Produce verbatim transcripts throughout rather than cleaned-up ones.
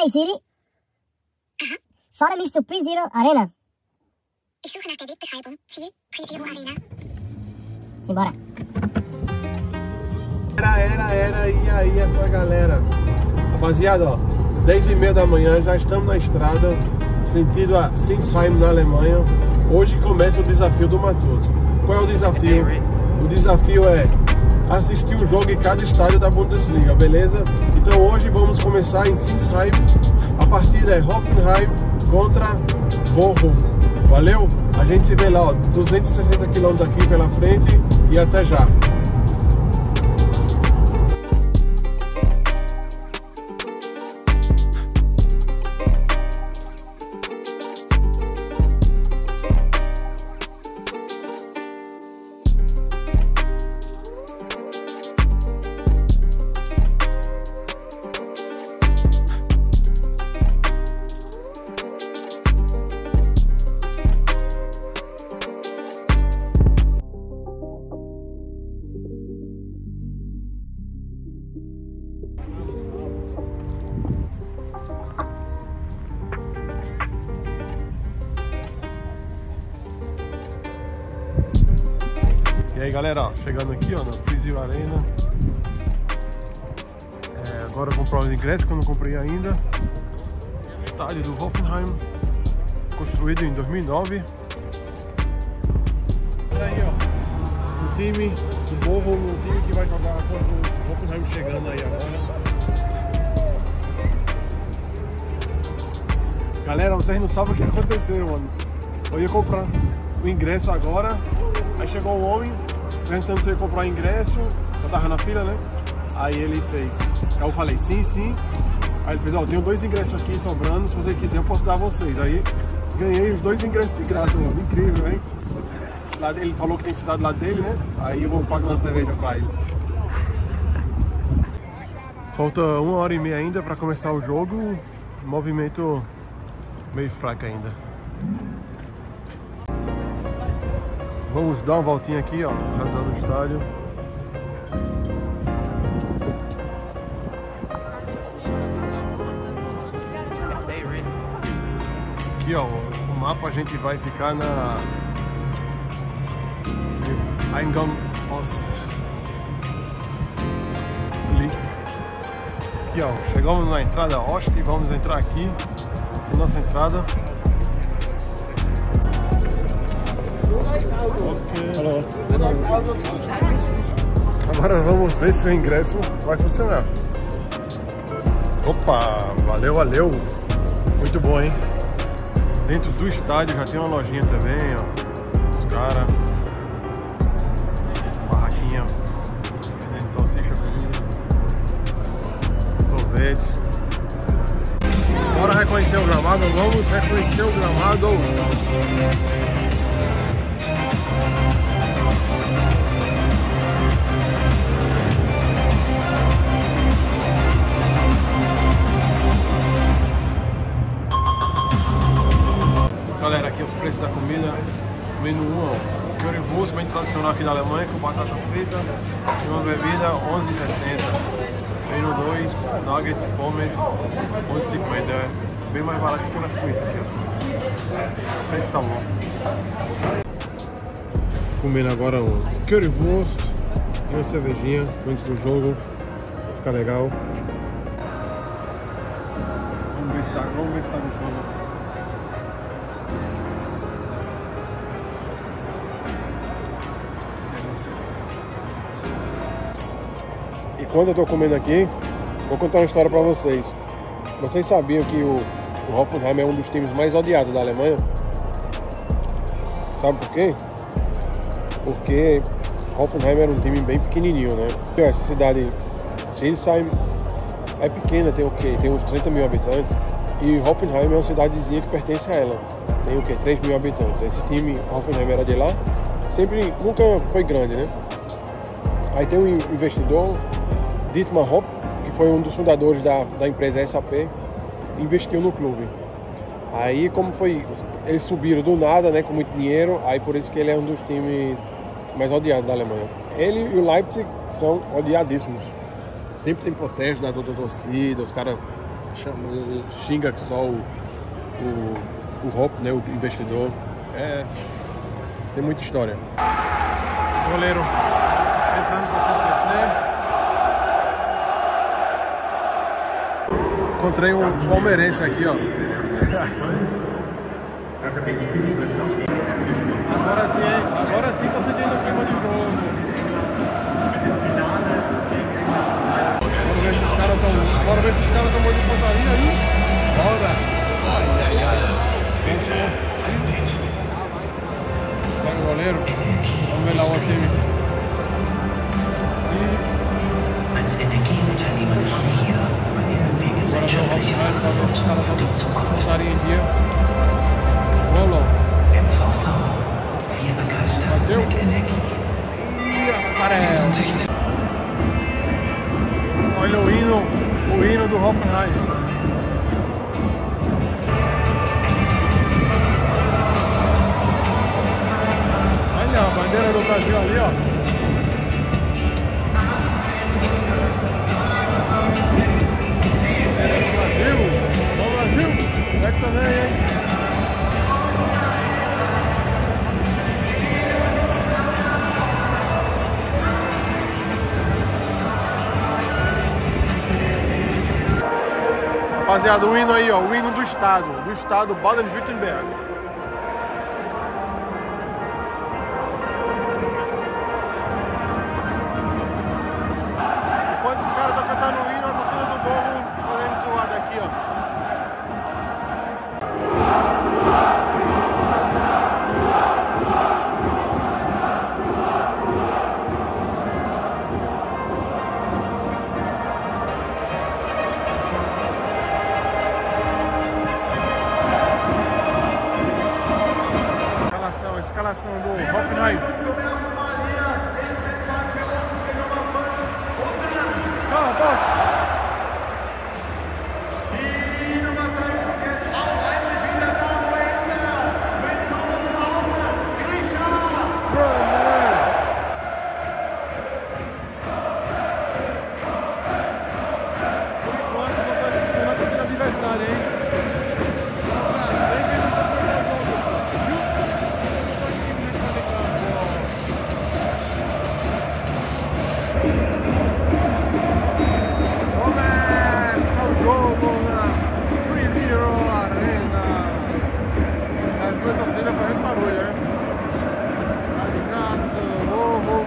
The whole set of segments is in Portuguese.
Hey Siri. Aha. Fahre mich zur PreZero Arena. Ich suche nach der Wegbeschreibung. Ziel, PreZero Arena. Simbora. Era, era, era, e aí essa galera. Rapaziada, ó, dez e meia da manhã, já estamos na estrada, sentido a Sinsheim, na Alemanha. Hoje começa o desafio do Matuto. Qual é o desafio? O desafio é assistir o jogo em cada estádio da Bundesliga, beleza? Então hoje vamos começar em Sinsheim. A partida é Hoffenheim contra Bochum. Valeu? A gente se vê lá, ó, duzentos e sessenta quilômetros aqui pela frente e até já. E aí galera, ó, chegando aqui ó, na PreZero Arena. É, agora eu vou comprar os ingressos que eu não comprei ainda. Estádio do Hoffenheim, construído em dois mil e nove. E aí ó, o time do Bochum, o time que vai jogar contra o Hoffenheim chegando aí agora. Galera, vocês não sabem o que aconteceu, mano. Eu ia comprar o ingresso agora, aí chegou um homem perguntando se eu ia comprar o ingresso, eu tava na fila, né? Aí ele fez, aí eu falei sim, sim. Aí ele fez, ó, oh, tenho dois ingressos aqui sobrando, se você quiser eu posso dar a vocês. Aí ganhei os dois ingressos de graça, mano, incrível, hein? Lá ele falou que tem que ser dado lá dele, né? Aí eu vou pagar uma cerveja pra ele. Falta uma hora e meia ainda pra começar o jogo, movimento meio fraco ainda. Vamos dar uma voltinha aqui, ó, andando no estádio. Aqui, ó, o mapa a gente vai ficar na Eingang Ost. Ali. Aqui, ó, chegamos na entrada Ost e vamos entrar aqui na nossa entrada. Alô. Agora vamos ver se o ingresso vai funcionar. Opa, valeu, valeu. Muito bom, hein? Dentro do estádio já tem uma lojinha também, ó. Os caras. Barraquinha. Vendendo salsicha, comida. Sorvete. Bora reconhecer o gramado, vamos reconhecer o gramado. Galera, aqui os preços da comida. Menu um, ó, currywurst, bem tradicional aqui da Alemanha, com batata frita e uma bebida, onze reais e sessenta centavos. Menu dois, nuggets, pommes, onze reais e cinquenta centavos. É bem mais barato que na Suíça aqui as coisas. O preço tá bom. Comendo agora um currywurst e uma cervejinha antes do jogo. Vai ficar legal. Vamos ver se tá, vamos ver se tá gostando. E quando eu tô comendo aqui, vou contar uma história pra vocês. Vocês sabiam que o, o Hoffenheim é um dos times mais odiados da Alemanha? Sabe por quê? Porque Hoffenheim era um time bem pequenininho, né? Essa cidade Sinsheim é pequena, tem o quê? Tem uns trinta mil habitantes. E Hoffenheim é uma cidadezinha que pertence a ela. Tem o quê? três mil habitantes. Esse time, Hoffenheim, era de lá. Sempre, nunca foi grande, né? Aí tem um investidor, Dietmar Hopp, que foi um dos fundadores da, da empresa S A P, investiu no clube. Aí, como foi, eles subiram do nada, né, com muito dinheiro, aí por isso que ele é um dos times mais odiados da Alemanha. Ele e o Leipzig são odiadíssimos. Sempre tem protesto das outras torcidas, os caras chama, xinga só o, o, o Hope, né, o investidor. É, tem muita história. Goleiro entrando para se aquecer. Encontrei um palmeirense aqui, ó. Agora sim, hein? Agora sim você tem no clima de jogo. Bora ver se os caras estão muito de pontaria aí. Bora! Pega o goleiro. Vamos ver lá o time. Als Energieunternehmen von hier übernehmen wir gesellschaftliche Verantwortung für die Zukunft. M V V, wir begeistern mit Energie. Wir sind Technik. Olha o hino, o hino do Hoffenheim. Olha a bandeira do Brasil ali, ó. Brasil, vamos Brasil, Hexa vem, hein? Rapaziada, o hino aí, ó, o hino do estado, do estado Baden-Württemberg. Enquanto os caras estão cantando o hino, a torcida do Borro podendo zoar daqui, ó. Escalação do Hoffenheim. Calma, bota. Die Nummer sechs jetzt auch endlich wieder da, wo er hinterher. Willkommen zu Hause, Grisha. Por enquanto, só tá difícil na torcida adversária, hein? Fazendo barulho, né? Radicados, o Morro.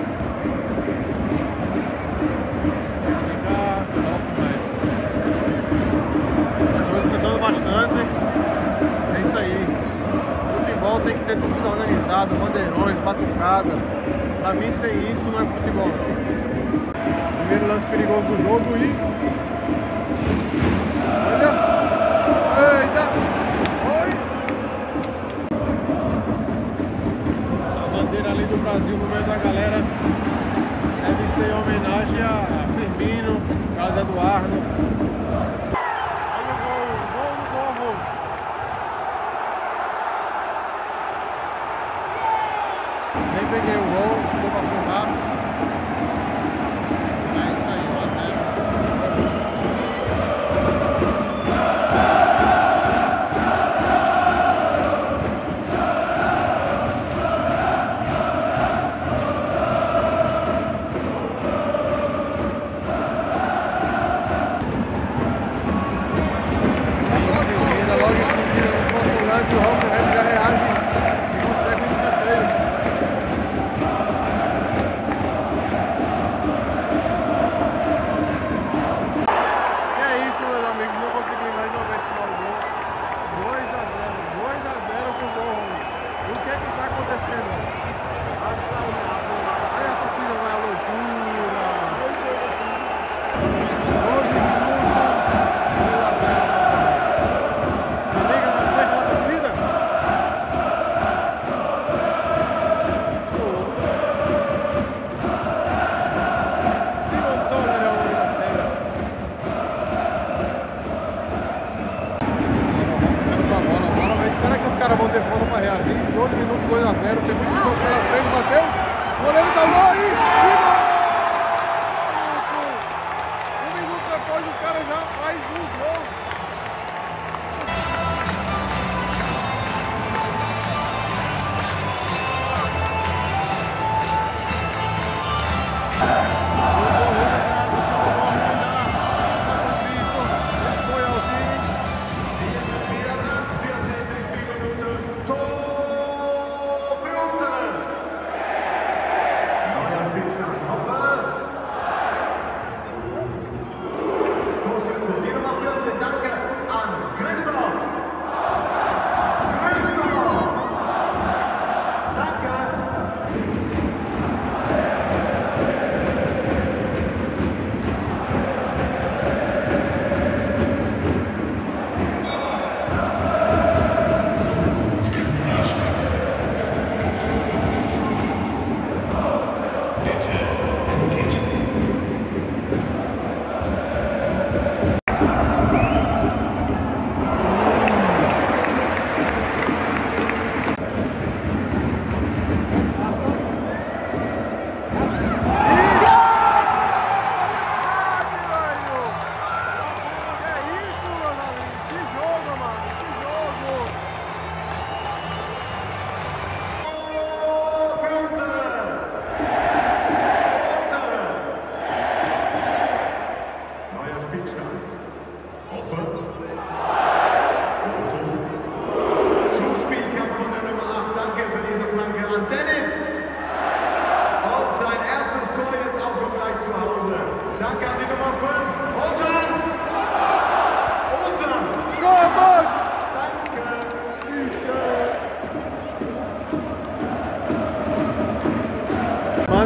Estou escutando bastante. É isso aí. Futebol tem que ter torcida organizada, bandeirões, batucadas. Pra mim, sem isso não é futebol, não. Primeiro lance perigoso do jogo e... Olha! Eita! Ali do Brasil no meio da galera deve ser em homenagem a Firmino, Carlos Eduardo. Olha o gol, o gol do Borro. Nem peguei o gol, deu pra filmar. É isso aí, um a zero. caras vão ter força para reagir. doze minutos, dois a zero. Tem muito tempo pela frente, bateu. O goleiro salvou e... Um minuto depois os caras já fazem um gol.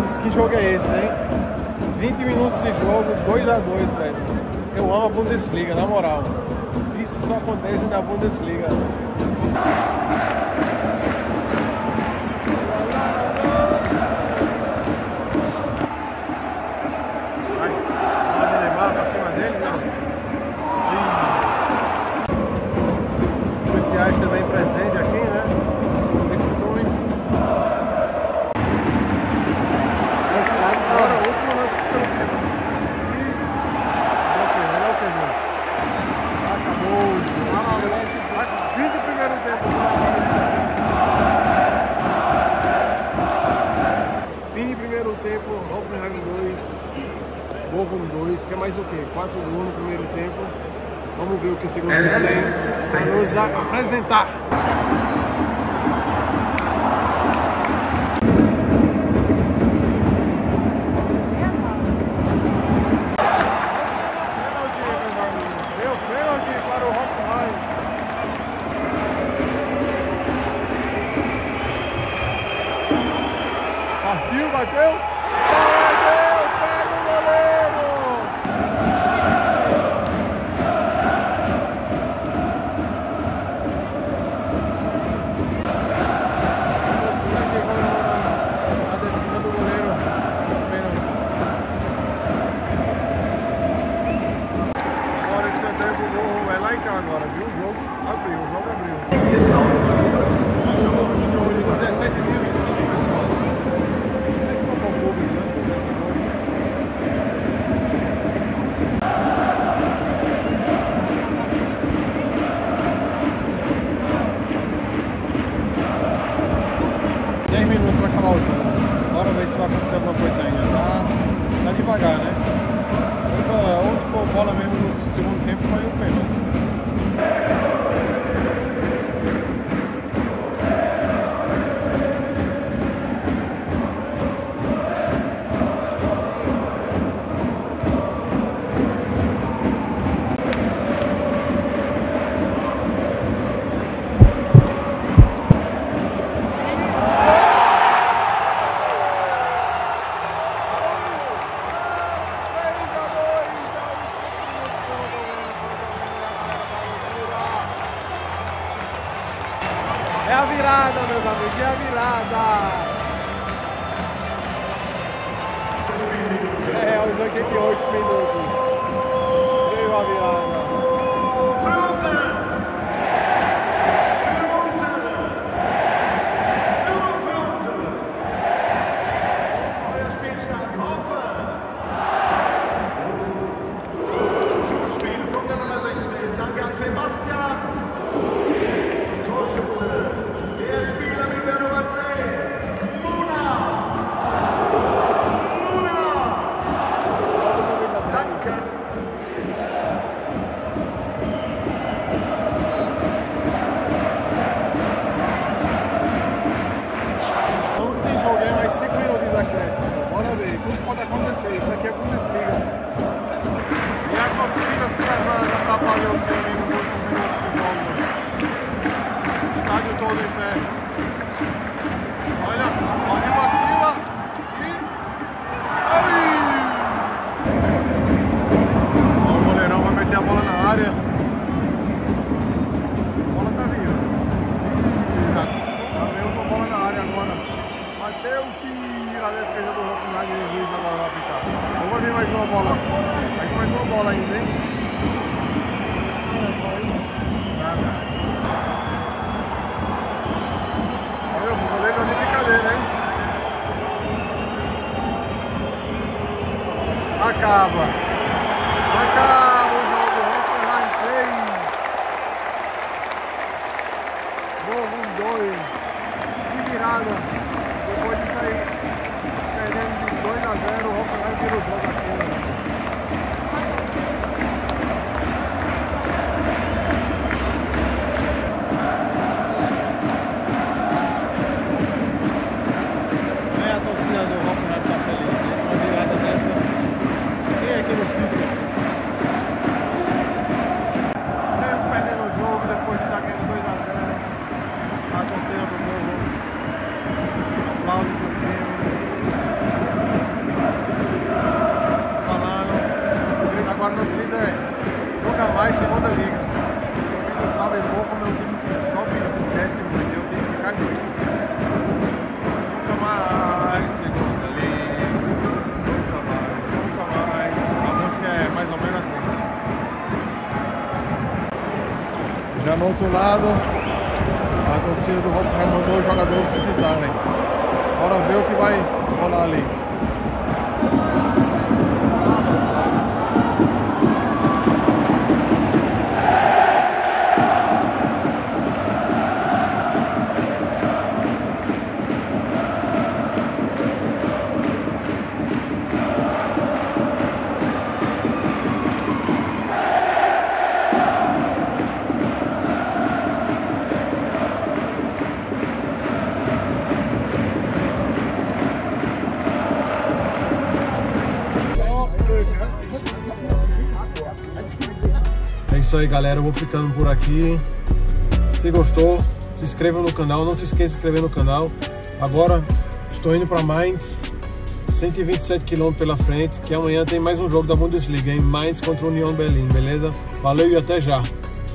Santos, que jogo é esse, hein? vinte minutos de jogo, dois a dois, velho. Eu amo a Bundesliga, na moral. Isso só acontece na Bundesliga. Vai, pode levar pra cima dele, garoto. Os policiais também presentes aqui, né? Não tem que fome. Agora, o último lance pelo tempo. Acabou. Fim do primeiro tempo. Fim do primeiro tempo, Hoffenheim dois, Bochum dois, que é mais o quê? quatro gols no primeiro tempo. Vamos ver o que o segundo tempo tem para nos apresentar. Deu pênalti para o Hoffenheim. Partiu, bateu. Bateu, pega o goleiro. A defesa do goleiro. Pênalti. Agora escanteio pro gol. É lá em cá agora, viu? O jogo abriu, o jogo abriu. dezessete mil e cinco pessoal. dez minutos para acabar o jogo. Bora ver se vai acontecer alguma coisa ainda. Tá, tá devagar, né? A única bola mesmo no segundo tempo foi o pênalti. É a virada, meus amigos, é a virada! É, aos oitenta e oito minutos. Veio a virada. Neuer Spielstand, Hoffen. Zuspiel von der Nummer sechzehn, danke an Sebastian. Torschütze, der Spieler mit der Nummer zehn, Munas. Munas. Danke. Vamos que tem jogo aí, mais cinco minutos de acréscimo. Bora ver, tudo pode acontecer. Isso aqui é Bundesliga. E a torcida se levanta para apoiar o time nos últimos minutos do jogo. Estádio todo em pé. Olha, pode ir pra cima e. Ai! O goleirão vai meter a bola na área. A bola tá ali, ó. Tá vendo com a bola na área agora. Bateu, tira a defesa do Hoffenheim e o Luiz agora vai apitar. Vamos ver mais uma bola. Vai mais uma bola ainda, hein? Nada. Olha, o goleiro tá de brincadeira, hein? Acaba. Acaba o jogo. Hoffenheim três. Bochum dois. Que virada. Depois disso aí, perdendo de dois a zero, o Hoffenheim vira o jogo aqui, né? É, a torcida do Hoffenheim tá feliz, hein? Uma virada dessa. Quem é que falei, porra, meu time que sobe e desce muito, eu tenho que ficar aqui. Nunca mais, segunda ali. Nunca mais, nunca mais. A música é mais ou menos assim. Já no outro lado, a torcida do Hoffenheim mandou os jogadores se sentarem. Bora ver o que vai rolar ali. É isso aí, galera, eu vou ficando por aqui. Se gostou, se inscreva no canal, não se esqueça de se inscrever no canal. Agora estou indo para Mainz, cento e vinte e sete quilômetros pela frente, que amanhã tem mais um jogo da Bundesliga em Mainz contra o Union Berlin, beleza? Valeu e até já!